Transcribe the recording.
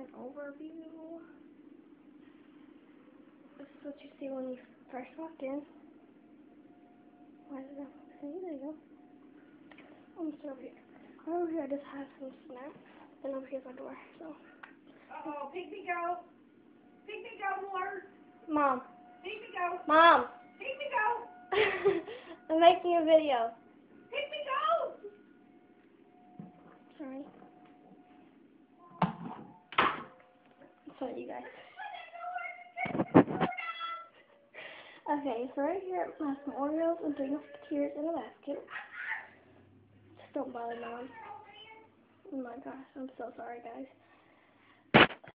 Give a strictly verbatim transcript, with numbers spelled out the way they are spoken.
an overview. This is what you see when you first walk in. Why did I see? There you go. I'm still over here. Over here I just have some snacks. And over here's my door, so. Uh-oh, Pygmy Goat. Pygmy Goat alert. Mom. Pygmy Goat. Mom. Pygmy Goat. I'm making a video. Pygmy Goat. Sorry. Sorry, you guys. Okay, so right here I have some Oreos and three Musketeers in a basket. Just don't bother Mom. Oh my gosh, I'm so sorry, guys.